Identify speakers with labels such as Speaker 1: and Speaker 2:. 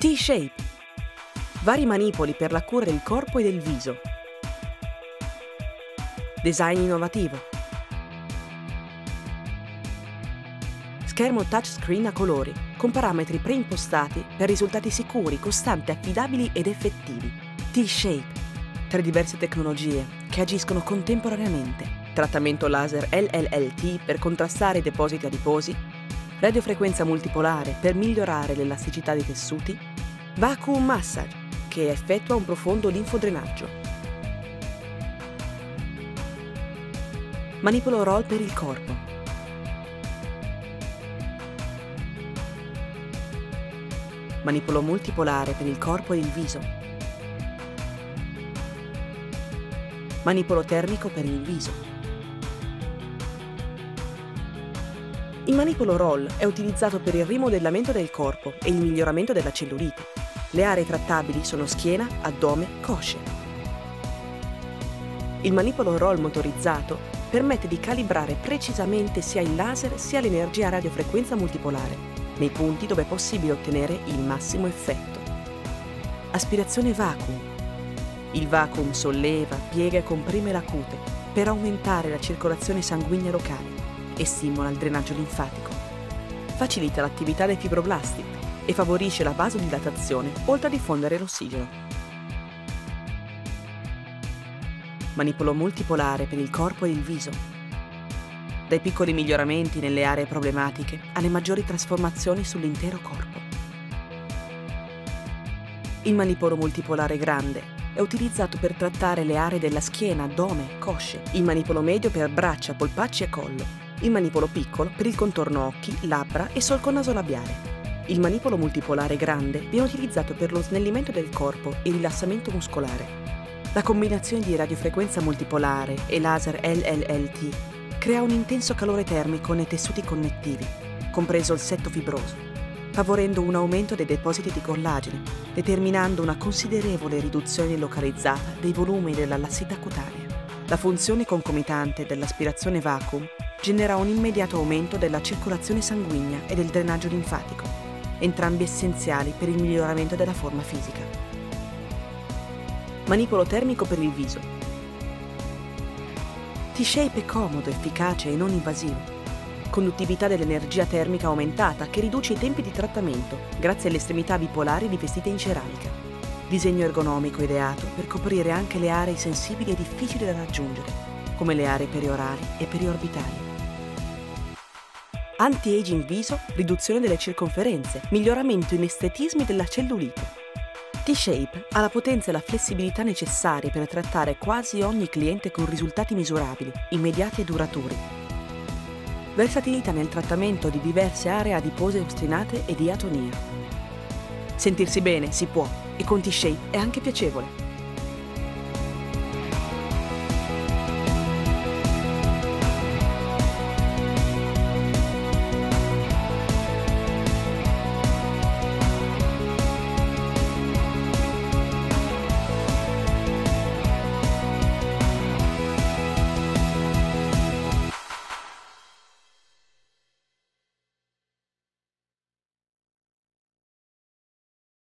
Speaker 1: T-Shape. Vari manipoli per la cura del corpo e del viso. Design innovativo. Schermo touchscreen a colori, con parametri preimpostati per risultati sicuri, costanti, affidabili ed effettivi. T-Shape. 3 diverse tecnologie che agiscono contemporaneamente. Trattamento laser LLLT per contrastare i depositi adiposi, radiofrequenza multipolare per migliorare l'elasticità dei tessuti, vacuum massage che effettua un profondo linfodrenaggio. Manipolo roll per il corpo. Manipolo multipolare per il corpo e il viso. Manipolo termico per il viso. Il manipolo roll è utilizzato per il rimodellamento del corpo e il miglioramento della cellulite. Le aree trattabili sono schiena, addome, cosce. Il manipolo roll motorizzato permette di calibrare precisamente sia il laser sia l'energia a radiofrequenza multipolare, nei punti dove è possibile ottenere il massimo effetto. Aspirazione vacuum. Il vacuum solleva, piega e comprime la cute per aumentare la circolazione sanguigna locale e stimola il drenaggio linfatico. Facilita l'attività dei fibroblasti e favorisce la vasodilatazione oltre a diffondere l'ossigeno. Manipolo multipolare per il corpo e il viso. Dai piccoli miglioramenti nelle aree problematiche alle maggiori trasformazioni sull'intero corpo. Il manipolo multipolare grande è utilizzato per trattare le aree della schiena, addome, cosce. Il manipolo medio per braccia, polpacci e collo. Il manipolo piccolo per il contorno occhi, labbra e solco nasolabiale. Il manipolo multipolare grande viene utilizzato per lo snellimento del corpo e il rilassamento muscolare. La combinazione di radiofrequenza multipolare e laser LLLT crea un intenso calore termico nei tessuti connettivi, compreso il setto fibroso, favorendo un aumento dei depositi di collagene, determinando una considerevole riduzione localizzata dei volumi e della lassità cutanea. La funzione concomitante dell'aspirazione vacuum genera un immediato aumento della circolazione sanguigna e del drenaggio linfatico, entrambi essenziali per il miglioramento della forma fisica. Manipolo termico per il viso. T-Shape è comodo, efficace e non invasivo. Conduttività dell'energia termica aumentata che riduce i tempi di trattamento grazie alle estremità bipolari rivestite in ceramica. Disegno ergonomico ideato per coprire anche le aree sensibili e difficili da raggiungere, come le aree periorali e periorbitali. Anti-aging viso, riduzione delle circonferenze, miglioramento in estetismi della cellulite. T-Shape ha la potenza e la flessibilità necessarie per trattare quasi ogni cliente con risultati misurabili, immediati e duraturi. Versatilità nel trattamento di diverse aree adipose ostinate e di atonia. Sentirsi bene si può, e con T-Shape è anche piacevole.